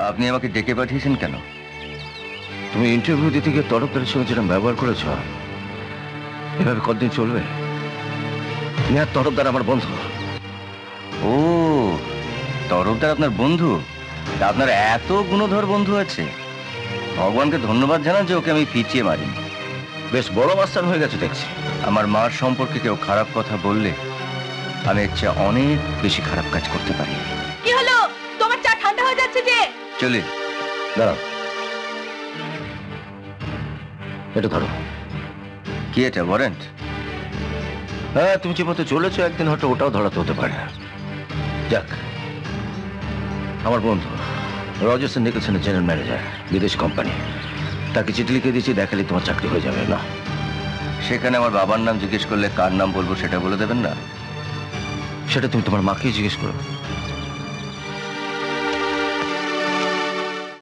আপনি আমাকে ডেকে পাঠিয়েছেন কেন? তুমি ইন্টারভিউ দিতে গিয়ে তরফদারের সঙ্গে যেটা ব্যবহার করেছ, এভাবে কতদিন চলবে? নেহাত তরফদার আমার বন্ধু। ও, তরফদার আপনার বন্ধু? আপনার এত গুণধর বন্ধু আছে? ভগবানকে ধন্যবাদ জানান যে ওকে আমি পিছিয়ে মারিনি। বেশ বড় মাস্টার হয়ে গেছে দেখছি। আমার মার সম্পর্কে কেউ খারাপ কথা বললে আমি এর চেয়ে অনেক বেশি খারাপ কাজ করতে পারি। কি হলো? তোমার চা ঠান্ডা হয়ে যাচ্ছে যে। চলে দাঁড়াও, এটা ধরো। কি এটা, ওয়ারেন্ট? হ্যাঁ, তুমি যে পথে চলেছো একদিন হয়তো ওটাও ধরাতে হতে পারে। যাক, আমার বন্ধু রজারসন নিকলসনের জেনারেল ম্যানেজার, বিদেশ কোম্পানি, তাকে চিঠি লিখে দিয়েছি, দেখালে তোমার চাকরি হয়ে যাবে। না, সেখানে আমার বাবার নাম জিজ্ঞেস করলে কার নাম বলবো সেটা বলে দেবেন না? সেটা তুমি তোমার মাকেই জিজ্ঞেস করো।